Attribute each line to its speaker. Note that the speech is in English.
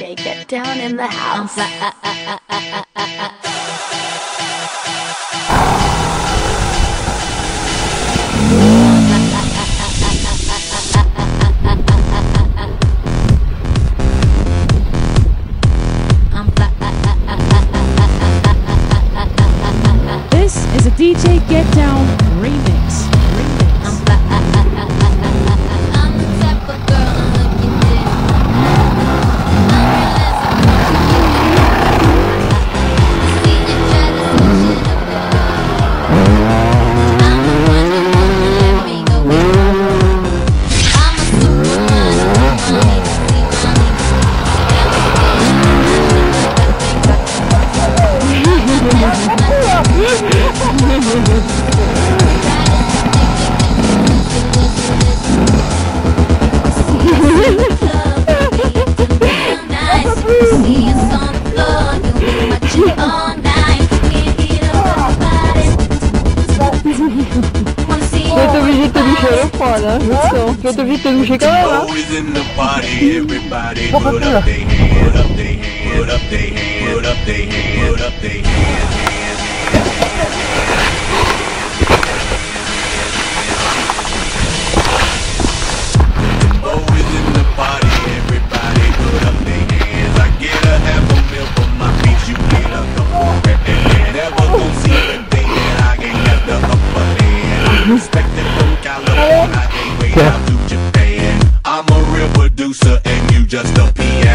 Speaker 1: DJ get down in the house.
Speaker 2: This is a DJ Get Down remix.
Speaker 3: Eu tô brigitte do cheiro foda, eu tô brigitte do cheiro lá.
Speaker 4: I'm a real producer and you just a PA.